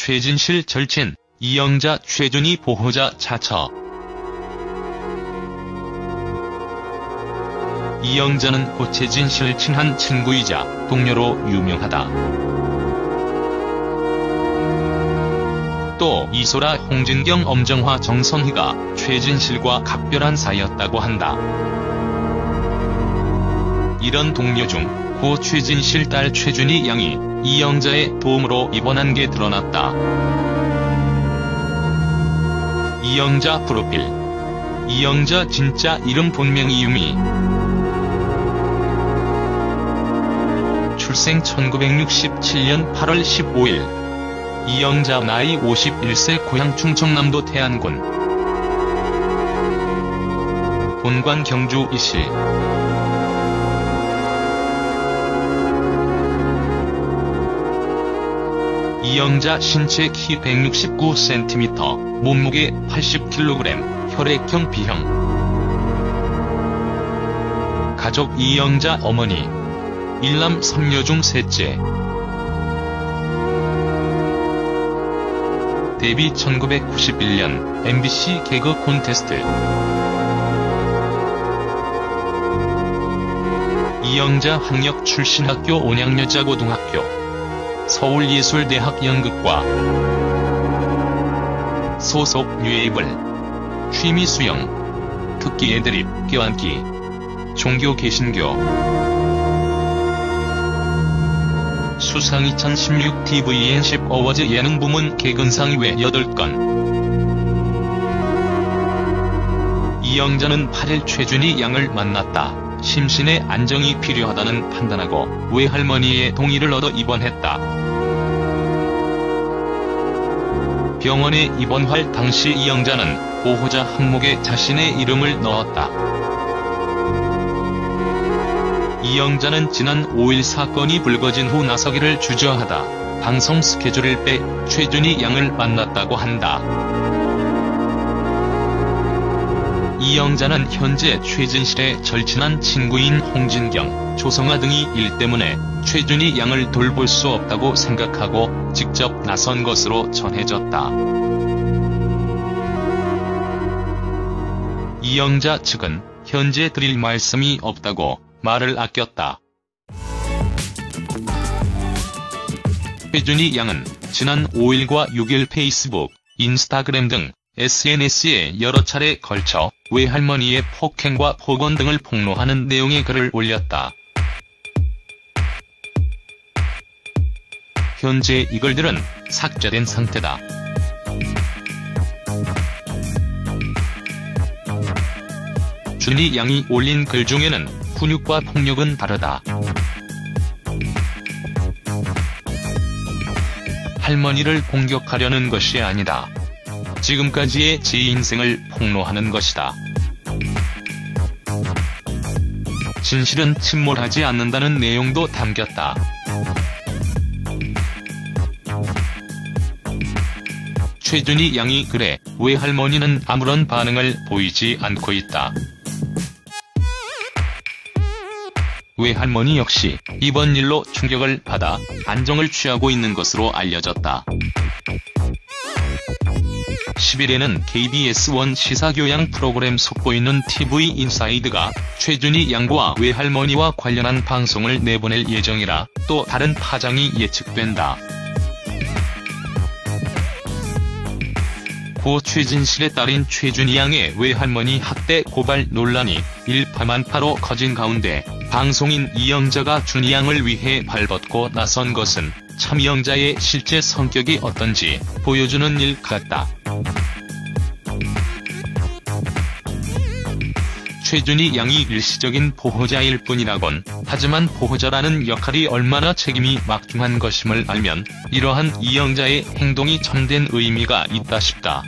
최진실 절친, 이영자 최준희 보호자 자처. 이영자는 고 최진실 친한 친구이자 동료로 유명하다. 또 이소라, 홍진경, 엄정화, 정선희가 최진실과 각별한 사이였다고 한다. 이런 동료 중 고 최진실 딸 최준희 양이 이영자의 도움으로 입원한 게 드러났다. 이영자 프로필. 이영자 진짜 이름 본명 이유미. 출생 1967년 8월 15일. 이영자 나이 51세, 고향 충청남도 태안군. 본관 경주 이시. 이영자 신체 키 169cm, 몸무게 80kg, 혈액형 B형. 가족 이영자 어머니. 일남 3녀 중 셋째. 데뷔 1991년 MBC 개그 콘테스트. 이영자 학력 출신 학교 온양여자고등학교. 서울예술대학 연극과. 소속 뮤에이블. 취미 수영. 특기 애드립, 껴안기. 종교 개신교. 수상 2016 tvN10 어워즈 예능 부문 개근상 외 8건. 이영자는 8일 최준희 양을 만났다. 심신의 안정이 필요하다는 판단하고 외할머니의 동의를 얻어 입원했다. 병원에 입원할 당시 이영자는 보호자 항목에 자신의 이름을 넣었다. 이영자는 지난 5일 사건이 불거진 후 나서기를 주저하다 방송 스케줄을 빼 최준희 양을 만났다고 한다. 이영자는 현재 최진실의 절친한 친구인 홍진경, 조성아 등이 일 때문에 최준희 양을 돌볼 수 없다고 생각하고 직접 나선 것으로 전해졌다. 이영자 측은 현재 드릴 말씀이 없다고 말을 아꼈다. 최준희 양은 지난 5일과 6일 페이스북, 인스타그램 등 SNS에 여러 차례 걸쳐 외할머니의 폭행과 폭언 등을 폭로하는 내용의 글을 올렸다. 현재 이 글들은 삭제된 상태다. 준희 양이 올린 글 중에는 훈육과 폭력은 다르다. 할머니를 공격하려는 것이 아니다. 지금까지의 제 인생을 폭로하는 것이다. 진실은 침몰하지 않는다는 내용도 담겼다. 최준희 양이 글에 외할머니는 아무런 반응을 보이지 않고 있다. 외할머니 역시 이번 일로 충격을 받아 안정을 취하고 있는 것으로 알려졌다. 10일에는 KBS1 시사교양 프로그램 속보이는 TV 인사이드가 최준희 양과 외할머니와 관련한 방송을 내보낼 예정이라 또 다른 파장이 예측된다. 고 최진실의 딸인 최준희 양의 외할머니 학대 고발 논란이 일파만파로 커진 가운데 방송인 이영자가 준희 양을 위해 발벗고 나선 것은 참 이영자의 실제 성격이 어떤지 보여주는 일 같다. 최준희 양이 일시적인 보호자일 뿐이라곤 하지만 보호자라는 역할이 얼마나 책임이 막중한 것임을 알면 이러한 이영자의 행동이 참된 의미가 있다 싶다.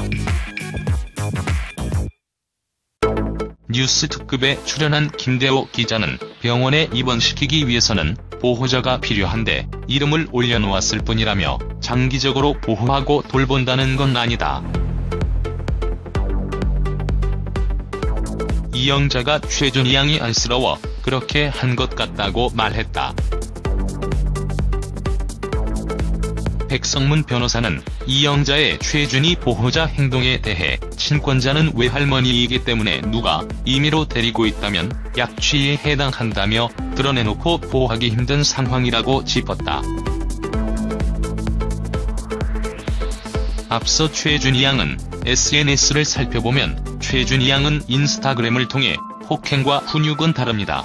뉴스 특급에 출연한 김대호 기자는 병원에 입원시키기 위해서는 보호자가 필요한데 이름을 올려놓았을 뿐이라며 장기적으로 보호하고 돌본다는 건 아니다. 이영자가 최준희 양이 안쓰러워 그렇게 한 것 같다고 말했다. 백성문 변호사는 이영자의 최준희 보호자 행동에 대해 친권자는 외할머니이기 때문에 누가 임의로 데리고 있다면 약취에 해당한다며 드러내놓고 보호하기 힘든 상황이라고 짚었다. 앞서 최준희 양은 SNS를 살펴보면 최준희 양은 인스타그램을 통해 폭행과 훈육은 다릅니다.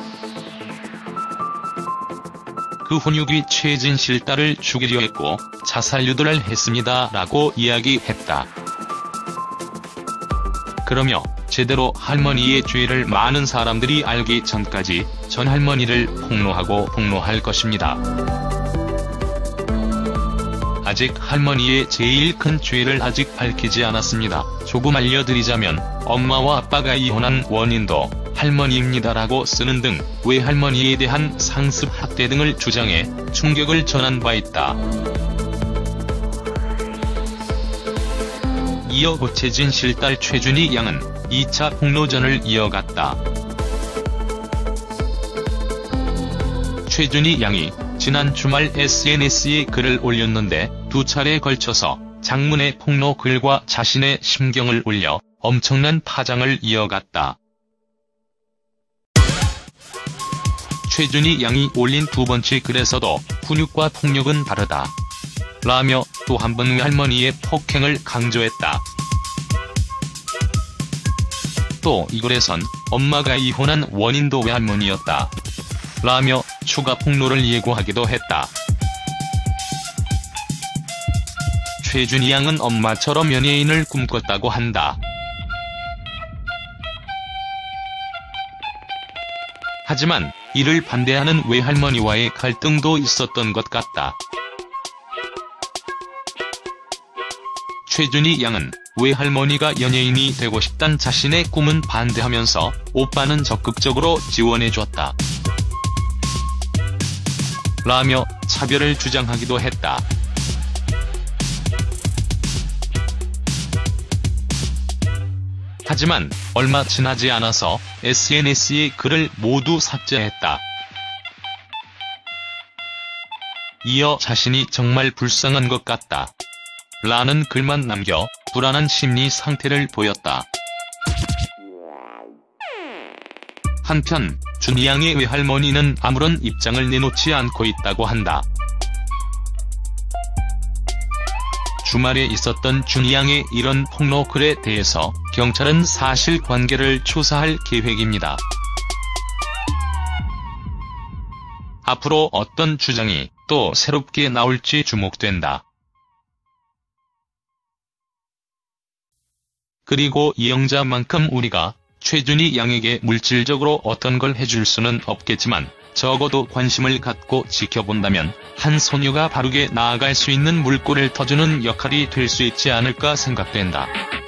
그 훈육이 최진실 딸을 죽이려 했고 자살 유도를 했습니다 라고 이야기했다. 그러며 제대로 할머니의 죄를 많은 사람들이 알기 전까지 전 할머니를 폭로할 것입니다. 아직 할머니의 제일 큰 죄를 아직 밝히지 않았습니다. 조금 알려드리자면 엄마와 아빠가 이혼한 원인도 할머니입니다라고 쓰는 등 외할머니에 대한 상습 학대 등을 주장해 충격을 전한 바 있다. 이어 최진실 딸 최준희 양은 2차 폭로전을 이어갔다. 최준희 양이 지난 주말 SNS에 글을 올렸는데 2차례에 걸쳐서 장문의 폭로 글과 자신의 심경을 올려 엄청난 파장을 이어갔다. 최준희 양이 올린 2번째 글에서도 훈육과 폭력은 다르다 라며 또 한 번 외할머니의 폭행을 강조했다. 또 이 글에선 엄마가 이혼한 원인도 외할머니였다 라며 추가 폭로를 예고하기도 했다. 최준희 양은 엄마처럼 연예인을 꿈꿨다고 한다. 하지만 이를 반대하는 외할머니와의 갈등도 있었던 것 같다. 최준희 양은 외할머니가 연예인이 되고 싶단 자신의 꿈은 반대하면서 오빠는 적극적으로 지원해줬다 라며 차별을 주장하기도 했다. 하지만 얼마 지나지 않아서 SNS에 글을 모두 삭제했다. 이어 자신이 정말 불쌍한 것 같다 라는 글만 남겨 불안한 심리 상태를 보였다. 한편 준희 양의 외할머니는 아무런 입장을 내놓지 않고 있다고 한다. 주말에 있었던 준희 양의 이런 폭로 글에 대해서 경찰은 사실관계를 조사할 계획입니다. 앞으로 어떤 주장이 또 새롭게 나올지 주목된다. 그리고 이영자만큼 우리가 최준희 양에게 물질적으로 어떤 걸 해줄 수는 없겠지만 적어도 관심을 갖고 지켜본다면 한 소녀가 바르게 나아갈 수 있는 물꼬를 터주는 역할이 될 수 있지 않을까 생각된다.